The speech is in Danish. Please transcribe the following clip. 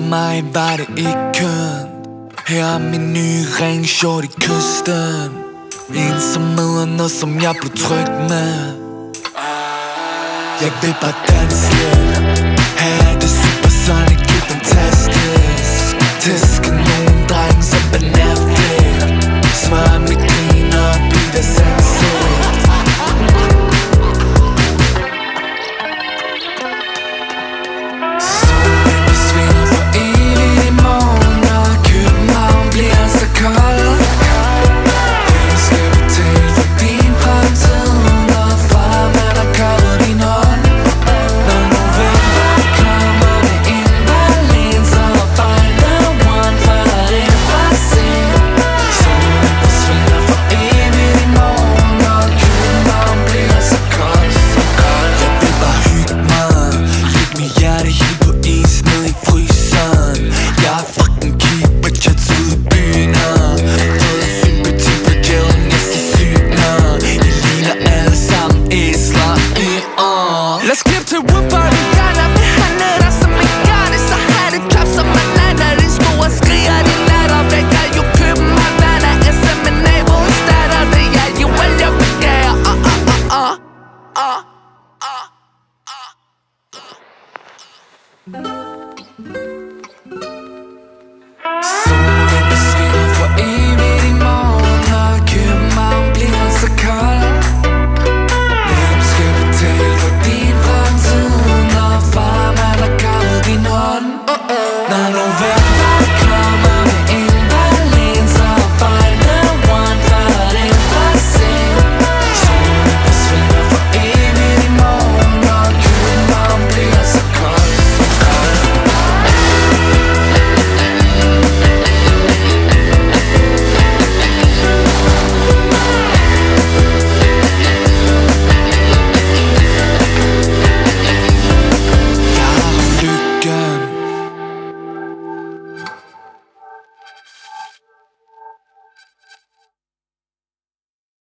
mig var det ikke kønt. Her er min nye ring, short i kysten. Ensomhed er noget, som jeg blev tryg med. Jeg vil bare danse lidt. Her er det supersonic, helt fantastisk. Tæske nogen